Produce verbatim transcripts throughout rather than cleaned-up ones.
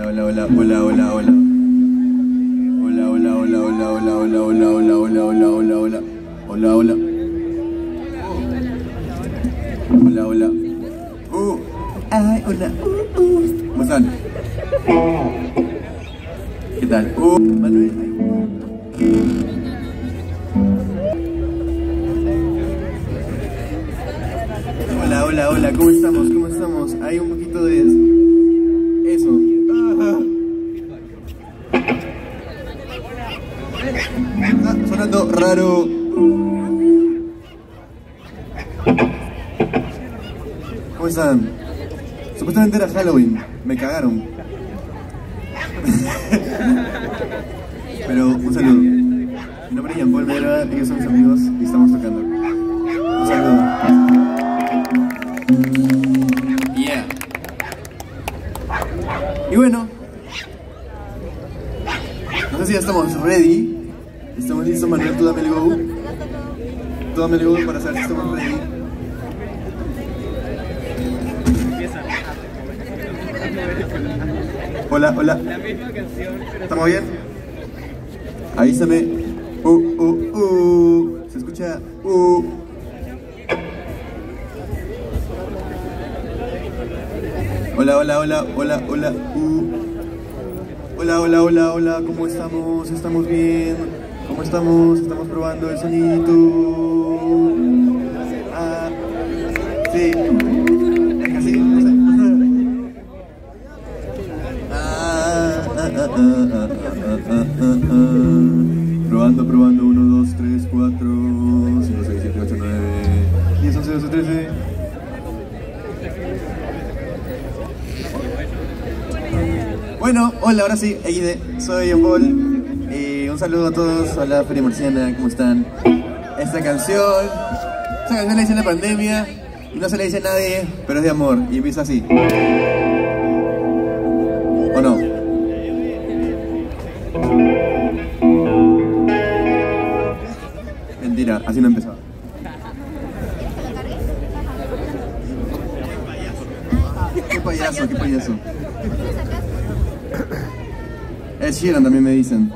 hola, hola, hola, hola, hola. Hola, hola, hola, hola, hola, hola, hola, hola, hola, hola, hola, hola. Hola, hola. Hola, hola. Uh, ay, hola. Uh, uh. ¿Cómo están? ¿Qué tal? Uh, Manuel. Hola, hola, hola, ¿cómo estamos? ¿Cómo estamos? Hay un poquito de eso. Ah, sonando raro. ¿Cómo están? Supuestamente era Halloween, me cagaron. Pero un saludo. Mi nombre es Jean Paul Medra, ellos son mis amigos y estamos tocando. Un saludo. Yeah. Y bueno, no sé si ya estamos ready. ¿Estamos listos, Manuel? Tú dame el go. Tú dame el go para saber si estamos ready. Hola, hola. ¿Estamos bien? Avísame. Uh, uh, uh. Se escucha. Uh. Hola, hola, hola, hola, hola. Uh. Hola, hola, hola, hola. ¿Cómo estamos? ¿Estamos bien? ¿Cómo estamos? Estamos probando el sonido. Ah, sí. Es que así, no sé. Probando, probando, uno, dos, tres, cuatro, cinco, seis, siete, ocho, nueve, diez, once, doce, trece. Bueno, hola, ahora sí, equis de, soy Jean Paul. Eh, un saludo a todos, hola Feria Marciana, ¿cómo están? Esta canción, esta canción la hice en la pandemia y no se la dice a nadie, pero es de amor y empieza así. ¿O no? Mentira, así no empezaba. Qué payaso, qué payaso. Es Sheeran también me dicen.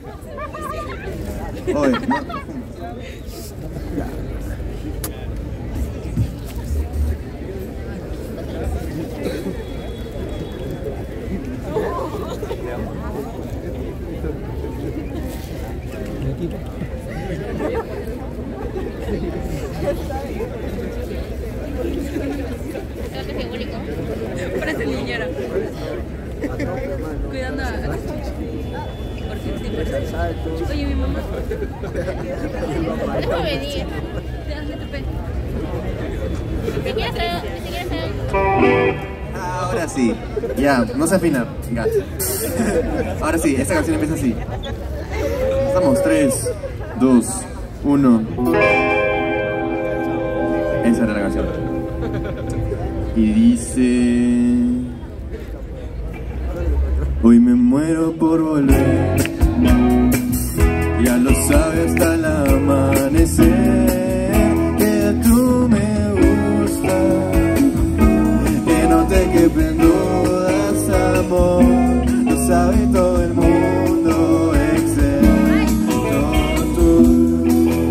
Oye, ¿no? Parece niñera. Cuidando a... Oye, mi mamá. Déjame venir. ¿Te quieres traer? ¿Te quieres traer? Ahora sí. Ya, no se afina. Venga. Ahora sí, esta canción empieza así. Estamos, tres, dos, uno. Esa era la canción. Y dice... Hoy me muero por volver. Ya lo sabes hasta el amanecer, que tú me gustas, que no te quepen dudas, amor. Lo sabe todo el mundo excepto tú.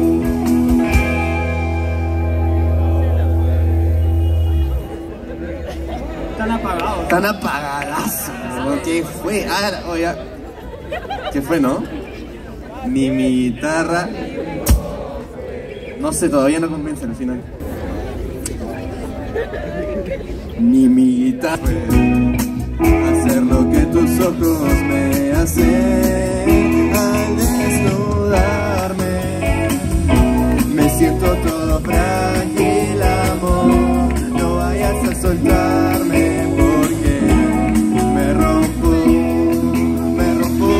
Están apagados. Están apagadas. ¿Qué fue? Ah, oye. ¿Qué fue, no? Ni mi guitarra. No sé, todavía no convence al final. Ni mi guitarra. Hacer lo que tus ojos me hacen al desnudarme. Me siento todo frágil, amor. No vayas a soltarme porque me rompo, me rompo.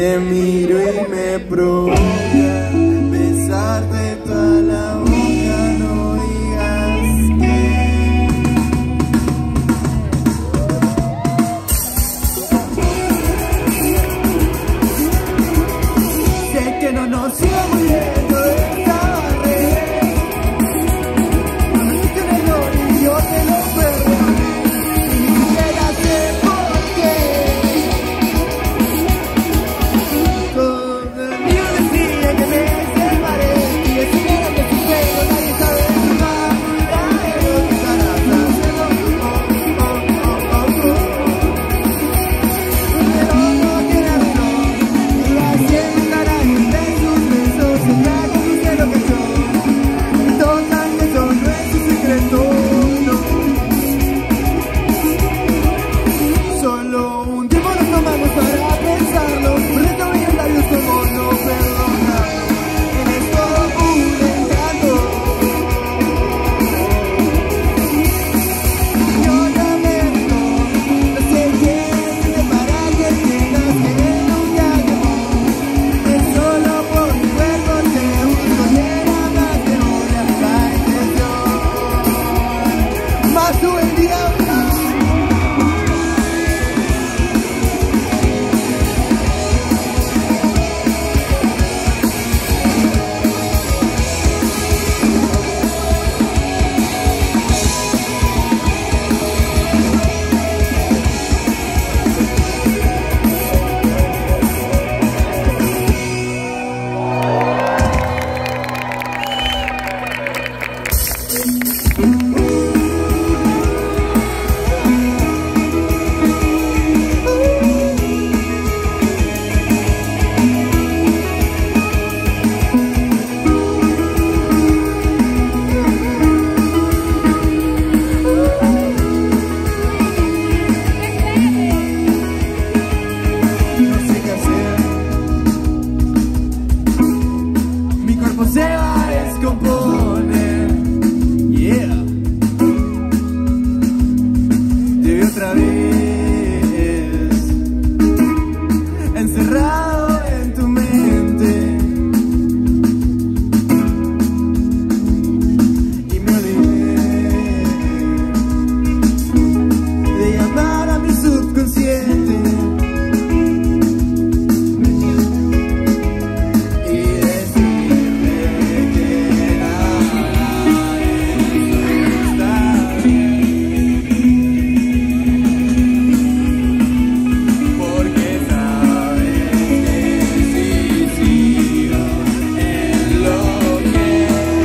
Te miro y me provoca besarte toda la boca, no digas que. Sé que no nos sigo muy bien, todo estaba re. No me hiciste un error y yo te lo perdoné. Y ni siquiera sé por qué. Todo el día decía que me separé y decía que tu pelo nadie sabe su manera de lo que estarás haciendo. Oh, oh, oh, oh, oh. Pero no tiene razón y así estará entre sus besos en la conclusión lo que son. Total que eso no es un secreto, no. Solo un tiempo nos tomamos para pensarlo. Reto bien labios como no perdonarlo. Eres todo un encanto. Yo también no sé quién para que entiendas que nunca te amó. Es solo por mi cuerpo te busco y era más de una intención. Más tú el diablo. No sé qué hacer. Mi cuerpo se va a descomponer. Yeah. Te vi otra vez encerrado en tu mente y me olvidé de llamar a mi subconsciente y decirle que nada está bien, porque sabes que si sigo en lo que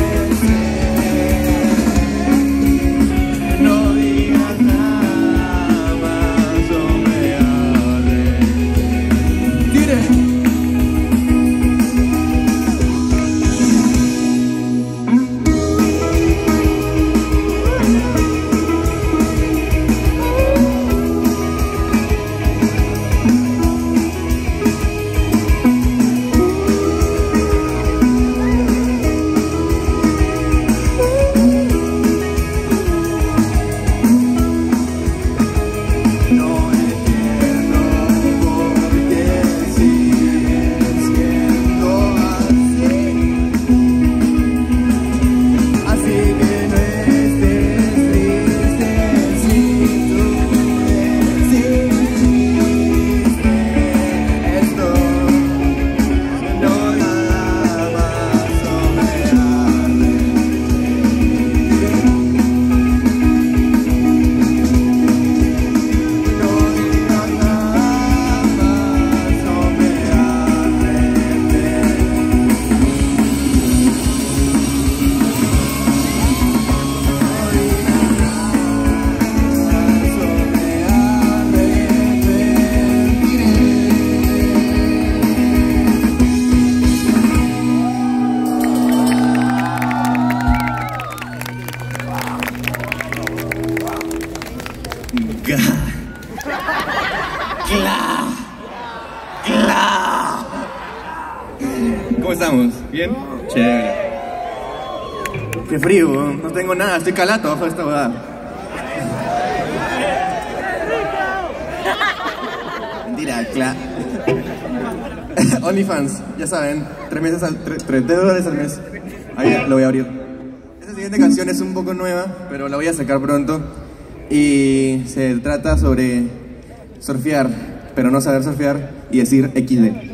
sé, no digas nada más o me arrepentiré. No entiendo por qué sigues siendo así. Así que no estés triste si tú decidiste esto. No nada más o me arrepentiré. No digas nada más o me arrepentiré. Ga. Cla. Cla. ¿Cómo estamos? ¿Bien? Chévere. Qué frío, no tengo nada, estoy calato bajo esta boda. Mentira, cla. OnlyFans, ya saben, tres meses al, tres, tres dólares al mes. Ahí lo voy a abrir. Esta siguiente canción es un poco nueva, pero la voy a sacar pronto. Y se trata sobre surfear, pero no saber surfear y decir equis de.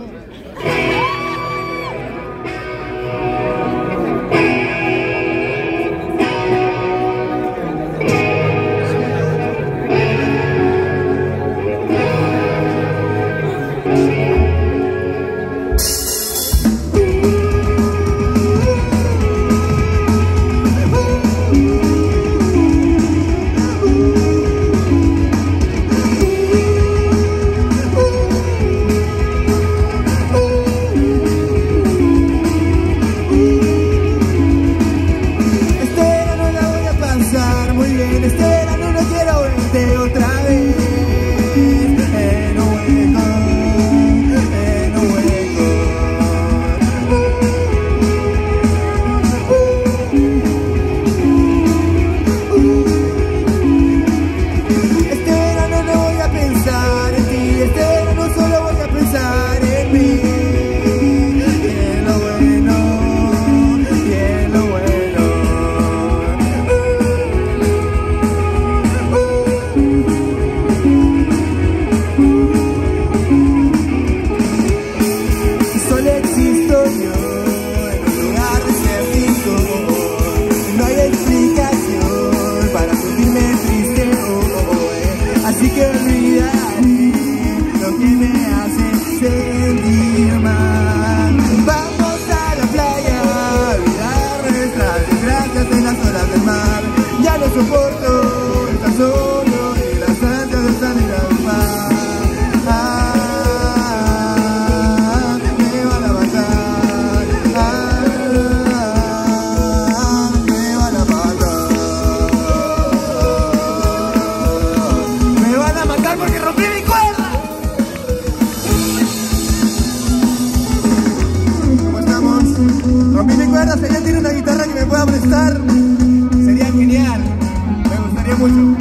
¿Alguien tiene una guitarra que me pueda prestar? Sería genial, me gustaría mucho.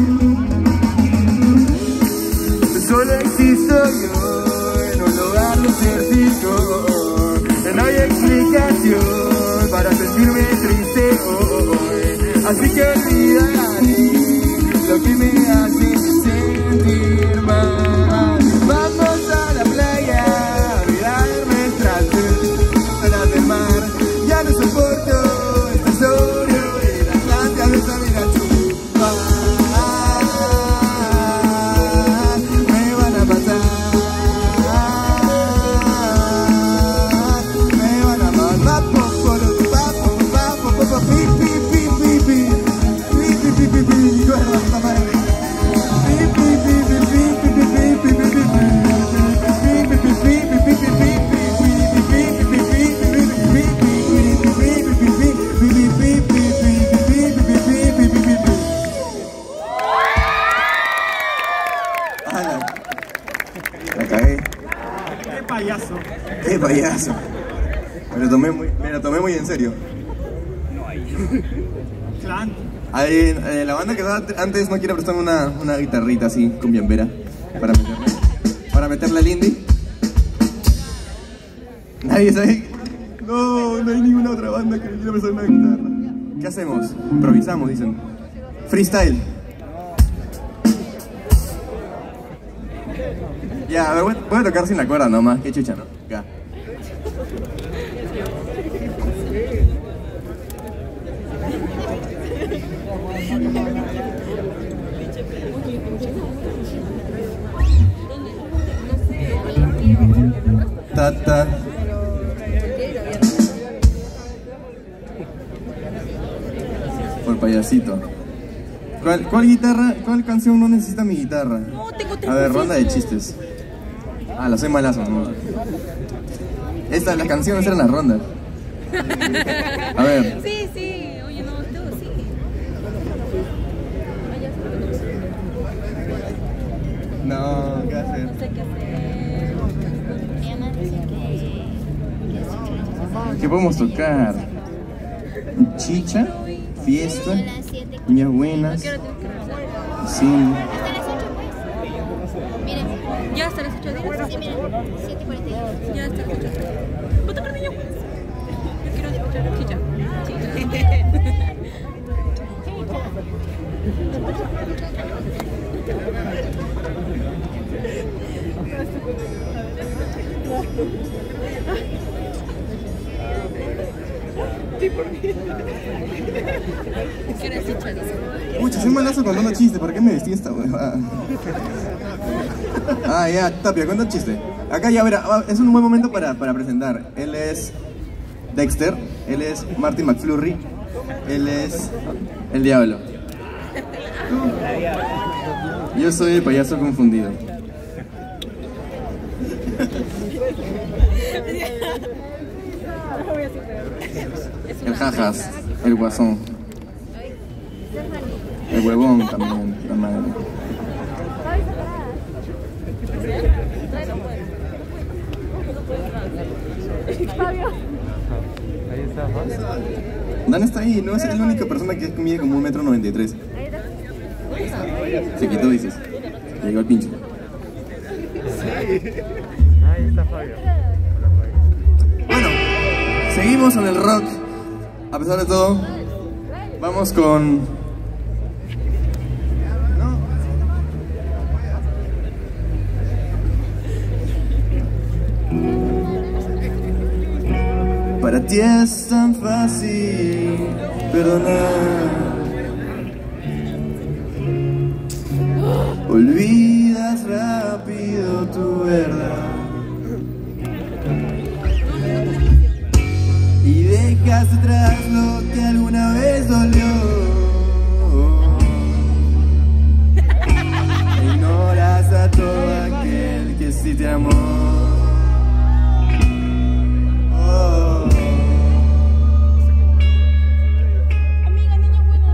Solo existo yo en un lugar desértico. No hay explicación para sentirme triste hoy. Así que olvidaré lo que me hace sentir mal. Vamos a la playa a olvidar nuestras horas del mar. Ya no soporto estar solo y las plantas de esta vida chupa. Me van a matar, me van a matar. Pi, pi, pi, pi, pi, pi, pi, pi, pi, pi, guarda, puta madre. Pi, pi, pi, pi, pi, pi, pi, pi, pi, pi, pi, la cagué. ¡Qué payaso! ¡Qué payaso! Me lo tomé muy, me lo tomé muy en serio. Clan. Ahí, eh, la banda que estaba antes no quiere prestarme una, una guitarrita así, con bienvera, para meterle, para meterle al indie. Nadie sabe. No, no hay ninguna otra banda que me quiera prestar una guitarra. ¿Qué hacemos? Improvisamos, dicen. Freestyle. Ya, a ver, voy, voy a tocar sin la cuerda nomás, qué chucha, ¿no? Acá. Ta, por payasito. ¿Cuál, ¿Cuál guitarra, cuál canción no necesita mi guitarra? No, tengo tres A ver, ronda de cositas. chistes. Ah, la soy malazo, ¿no? Estas, las canciones eran las rondas. A ver. Sí, sí, oye, no, tú sí. No, ¿qué hacer? No sé qué hacer. Mi mamá dice que... ¿Qué podemos tocar? Chicha, fiesta, Son las siete. niñas buenas, ¿Qué hora tienes que regresar? sí. Hasta las ocho, pues. Miren. Ya hasta las ocho días. Sí, mira, siete cuarenta y dos. Ya hasta las ocho días. ¿Puedo perder yo? Yo quiero escuchar chicha. Chicha. ¿Quieres chicha? Dice. Pucha, soy malazo contando chistes, ¿para qué me vestí esta huevada? Ah, ya, Tapia, cuenta un chiste. Acá ya, verá, es un buen momento para, para presentar. Él es Dexter, él es Marty McFlurry, él es el Diablo. Yo soy el payaso confundido. El jajas, el guasón, el huevón también, la madre. Dan está ahí, no es la única persona que mide como un metro noventa y tres. Se quitó, dices. Llegó el pinche. Ahí está Fabio. Bueno, seguimos en el rock. A pesar de todo, vamos con... Para ti es tan fácil perdonar. Olvidas rápido tu verdad y dejas atrás lo que alguna vez dolió. E ignoras a todo aquel que sí te amó. Oh. Amiga, niña buena.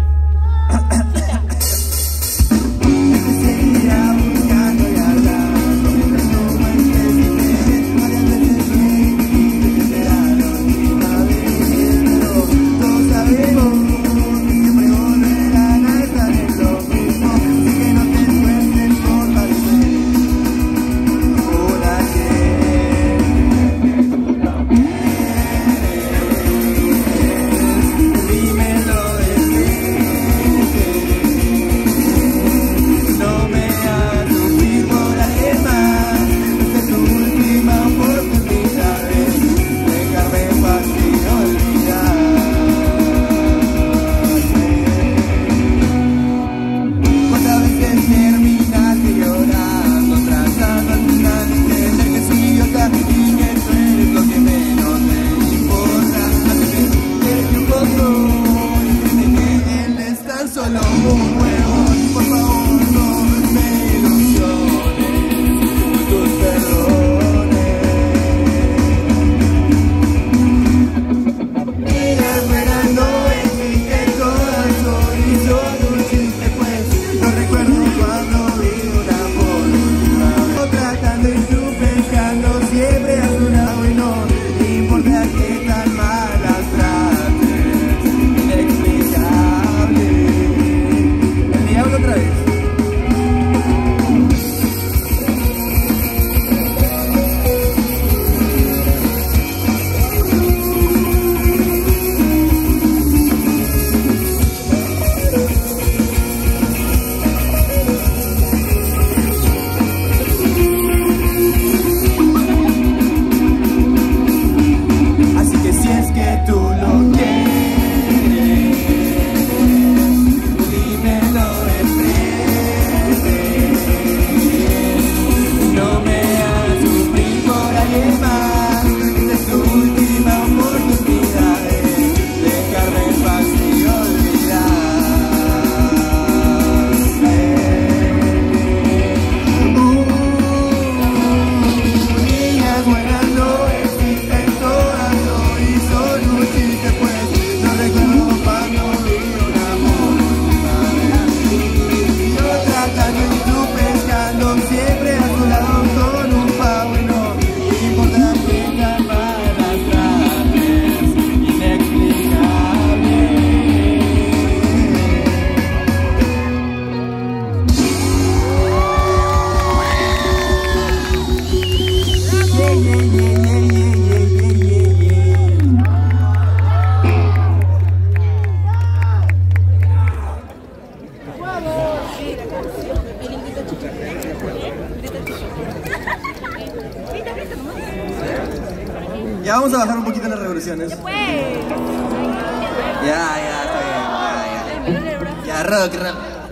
Seguirá buscando y hablando mientras no manches y crees. Varias veces me dijiste que será la última vez, pero todos sabemos que siempre volverán a estar en lo mismo. Así que no te esfuerces por parecer una que canciones. Pues. Ya, ya, está bien. Ya, ya. Ya, rock, rock.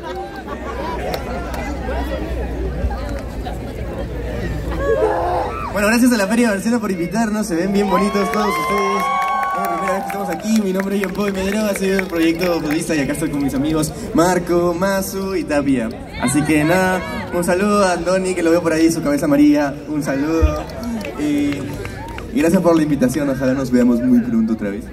Bueno, gracias a la Feria Barcelona por invitarnos. Se ven bien bonitos todos ustedes. Es la primera vez que estamos aquí. Mi nombre es John Paul Medero. Ha sido el proyecto futbolista y acá estoy con mis amigos Marco, Masu y Tapia. Así que nada, un saludo a Andoni, que lo veo por ahí, su cabeza amarilla. Un saludo. Y, y gracias por la invitación. Ojalá nos veamos muy pronto otra vez.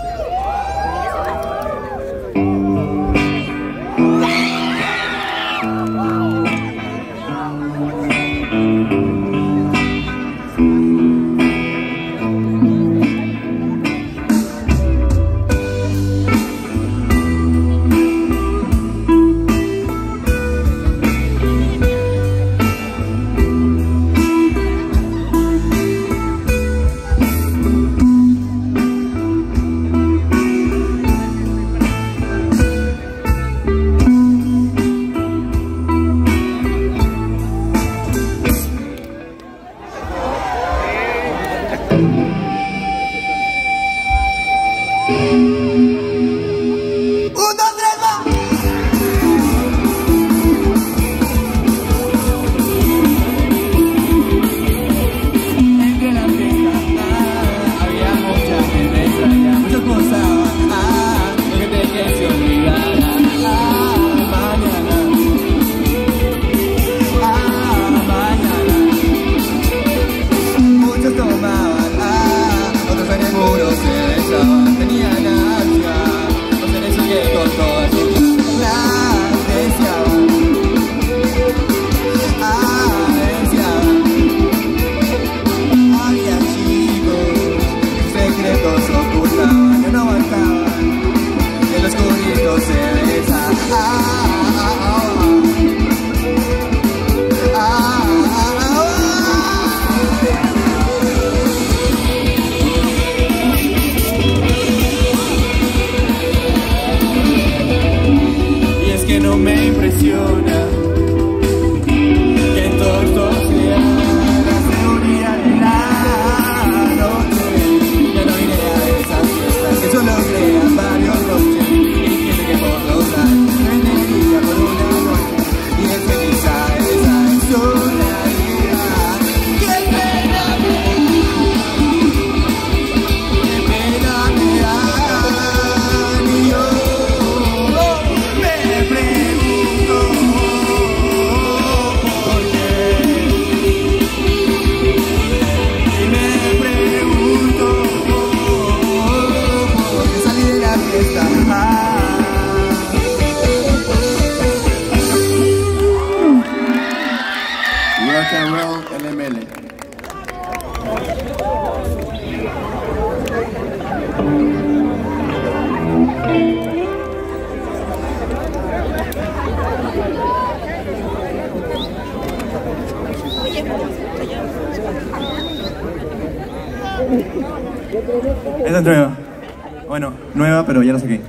Esta es nueva. Bueno, nueva, pero ya la saqué.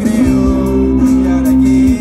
creo, ¿y ahora qué?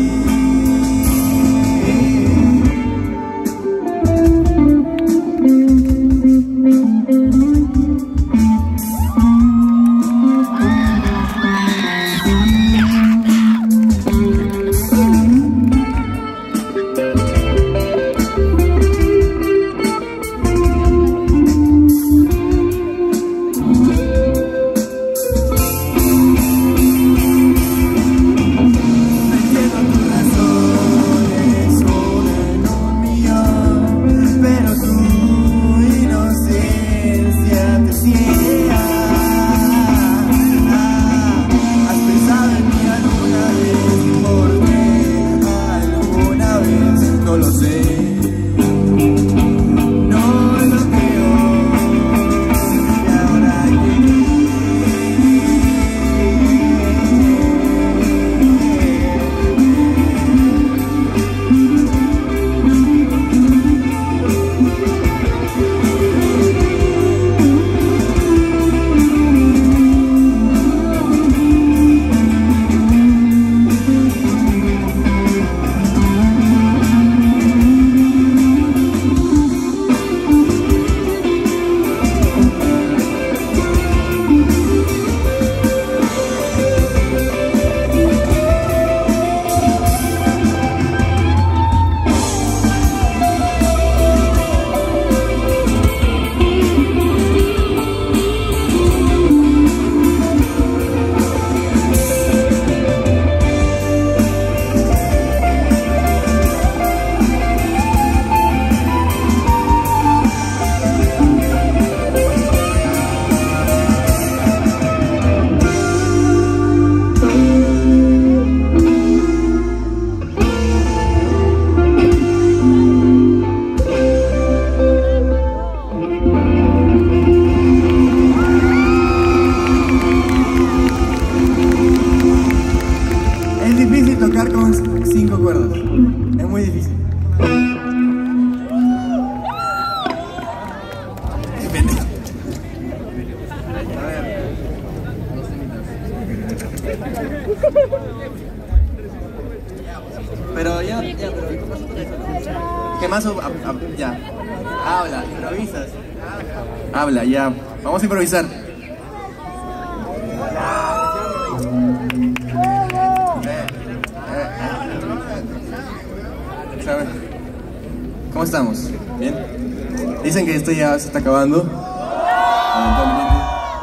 Tocar con cinco cuerdas es muy difícil. Depende. A ver. Pero ya, ya, pero ¿qué más? Ya. Habla, improvisas. Habla, ya. Vamos a improvisar. ¿Cómo estamos? ¿Bien? Dicen que esto ya se está acabando. Lamentablemente.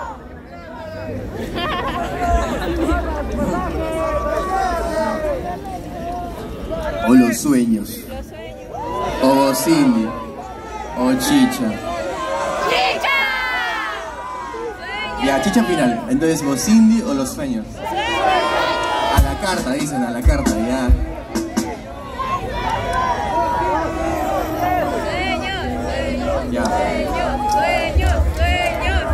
O los sueños. O Cindy. O Chicha. ¡Chicha! Ya, Chicha final. Entonces, o Cindy o los sueños. A la carta, dicen, a la carta, ya. Ya. Sueños, sueños, sueños.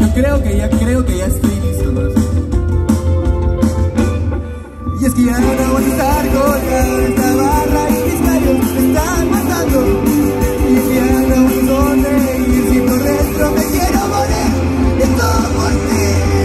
Yo creo que ya, creo que ya estoy listo, no lo sé. Y es que ya no voy a estar colgado en esta barra y mis labios me están matando. Y es que ya no voy a sonreír si por dentro me quiero morir. Y es todo por ti.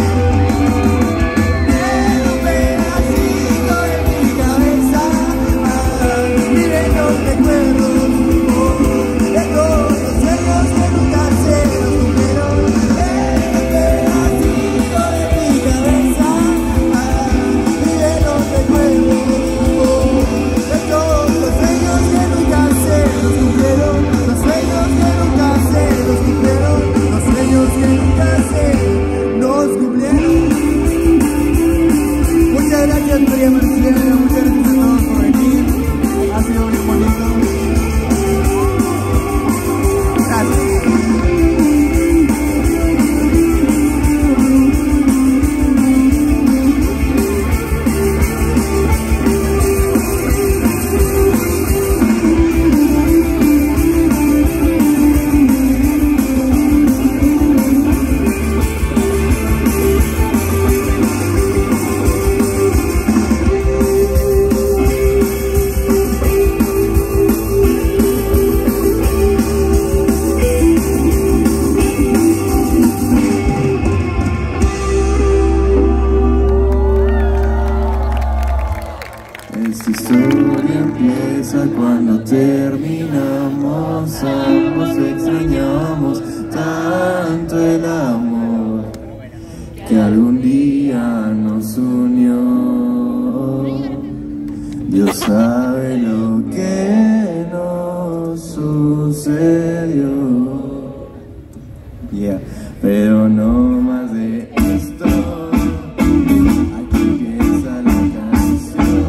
Quiero un pedacito de mi cabeza. Vive los recuerdos de todos los sueños que nunca se nos cumplieron. Quiero un pedacito de mi cabeza. Vive los recuerdos de todos los sueños que nunca se nos cumplieron. Los sueños que nunca se nos cumplieron. Los sueños que nunca se nos cumplieron. Muchas gracias, María Marcela. Muchas gracias a todos por venir. Ha sido muy bonito. Gracias. Esta historia empieza cuando terminamos, ambos extrañamos tanto el amor que algún día nos unió. Dios sabe lo que nos sucedió, yeah, pero no más de esto. Aquí empieza la canción.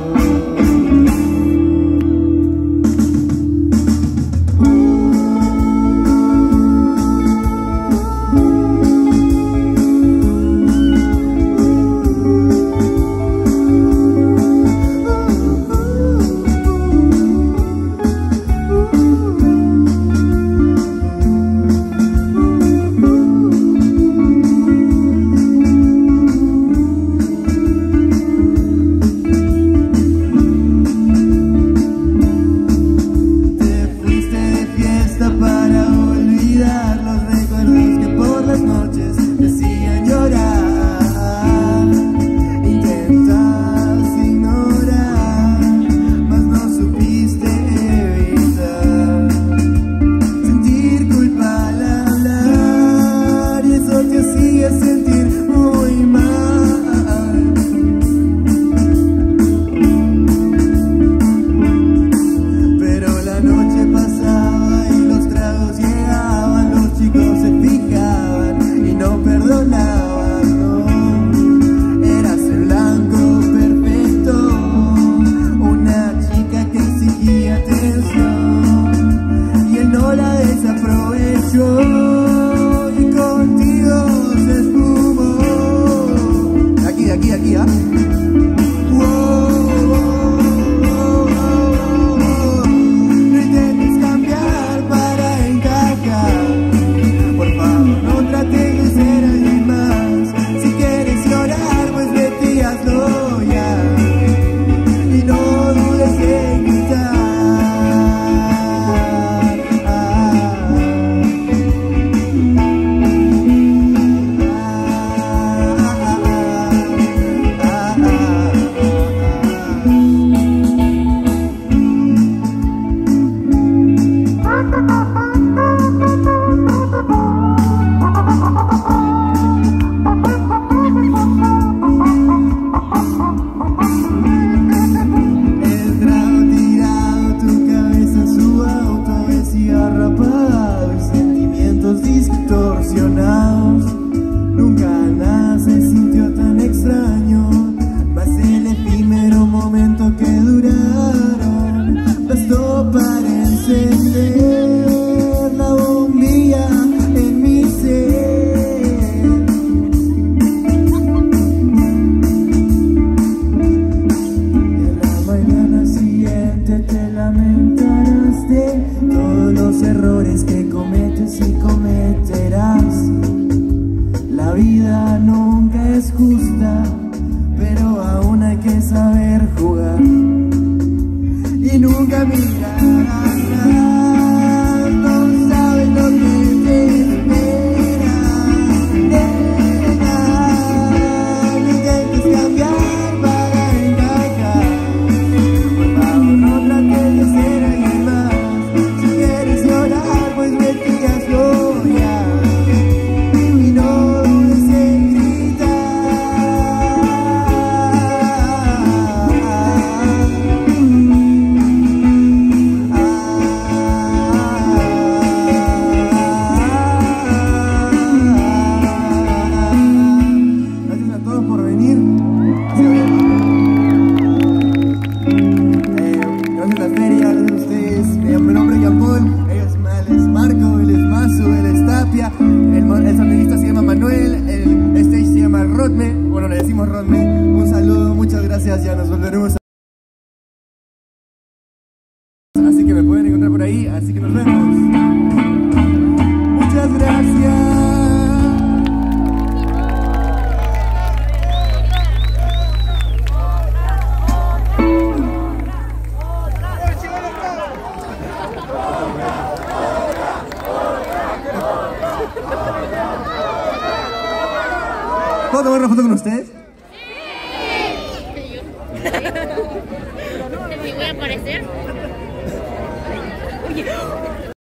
La vida nunca es justa, pero aún hay que saber jugar y nunca mirar atrás. No sabes lo que te espera, nena. No intentes cambiar para encajar. Por favor, no trates de ser alguien más. Si quieres llorar, pues vete y hazlo ya. Y no dudes en gritar. Gracias a todos por venir. Sí, eh, gracias a la feria, gracias a ustedes. Eh, mi nombre es Jean-Paul, él es, él es Marco, él es Mazo, él es Tapia. El, mo- el sonidista se llama Manuel, el stage se llama Rodme. Bueno, le decimos Rodme. Un saludo, muchas gracias, ya nos volveremos a... Así que me pueden encontrar por ahí, así que nos vemos. Muchas gracias. ¿Puedo tomar una foto con ustedes?